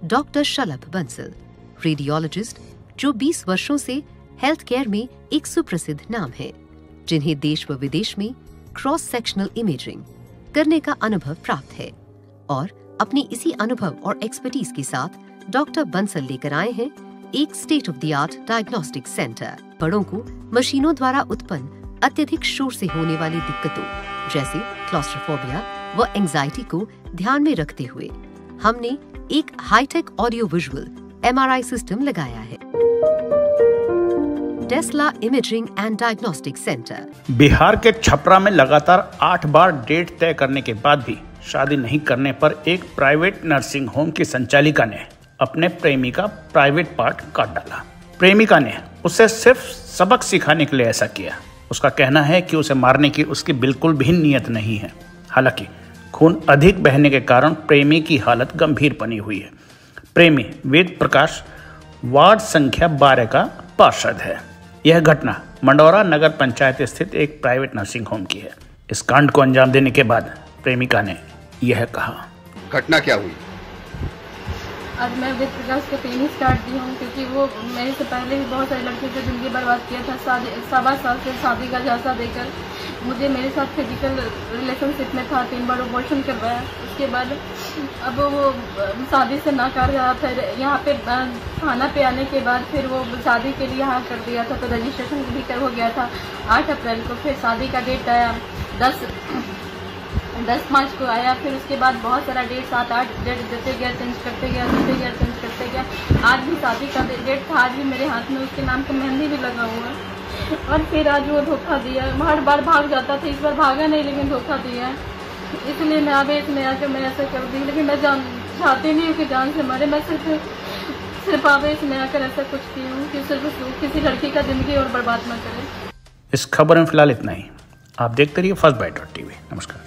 Doctor शलभ Bansal, radiologist जो 20 वर्षों से हेल्थ केयर में एक सुप्रसिद्ध नाम है, जिन्हें देश व विदेश में क्रॉस सेक्शनल इमेजिंग करने का अनुभव प्राप्त है। और अपनी इसी अनुभव और एक्सपर्टीज के साथ डॉक्टर बंसल लेकर आए हैं एक state of the art diagnostic centre. बड़ों को मशीनों द्वारा उत्पन्न अत्यधिक शोर से होने वाली दिक्कतों जैसे क्लॉस्ट्रोफोबिया व एंजाइटी को ध्यान में रखते हुए हमने एक hi tech audio visual MRI system लगाया है। Tesla imaging and diagnostic centre. Bihar के छपरा में लगातार 8 बार डेट तय करने के बाद भी शादी नहीं करने पर एक प्राइवेट नर्सिंग होम की संचालिका ने अपने प्रेमी का प्राइवेट पार्ट काट डाला। प्रेमिका ने उसे सिर्फ सबक सिखाने के लिए ऐसा किया। उसका कहना है कि उसे मारने की उसकी बिल्कुल भी नीयत नहीं है। हालांकि खून अधिक बहने के कारण प्रेमी की हालत गंभीर बनी हुई है। प्रेमी वेद प्रकाश वार्ड संख्या 12 का पार्षद है। यह घटना मंडौरा नगर पंचायत स्थित एक प्राइवेट नर्सिंग होम की है। इस कांड को अंजाम देने के बाद प्रेमिका ने यह कहा। घटना क्या हुई? आज मैं वेद प्रकाश को प्रेमी स्टार्ट दी हूँ, क्योंकि वो मेरे से पहले ही बहुत सारे लड़के से जिंदगी बर्बाद किया था। 7 साल से शादी का झांसा देकर मुझे मेरे साथ फिजिकल रिलेशनशिप में था। 3 बार अबॉर्शन करवाया। उसके बाद अब वो शादी से नाकार रहा था। यहाँ पे थाना पे आने के बाद फिर वो शादी के लिए यहाँ कर दिया था, तो रजिस्ट्रेशन भी कर हो गया था 8 अप्रैल को। फिर शादी का डेट आया 10 मार्च को आया। फिर उसके बाद बहुत सारा डेट 7-8 डेट देते गया, चेंज करते गया। आज भी शादी का डेट था। आज भी मेरे हाथ में उसके नाम का मेहंदी भी लगा हुआ है। और फिर आज वो धोखा दिया। हर बार भाग जाता था, इस बार भागा नहीं लेकिन धोखा दिया। इसलिए मैं आवेश में आकर मैं ऐसा कर दी, लेकिन मैं चाहती नहीं हूँ कि जान से मरे। मैं सिर्फ आवेश में आकर ऐसा कुछ की हूँ कि सिर्फ किसी लड़की का जिंदगी और बर्बाद न करे। इस खबर में फिलहाल इतना ही। आप देखते रहिए फर्स्ट बाइट.tv। नमस्कार।